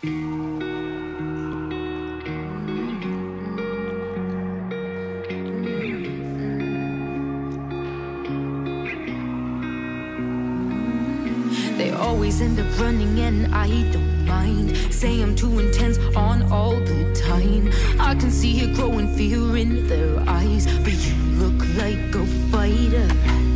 They always end up running and I don't mind. Say I'm too intense on all the time. I can see it growing fear in their eyes, but you look like a fighter.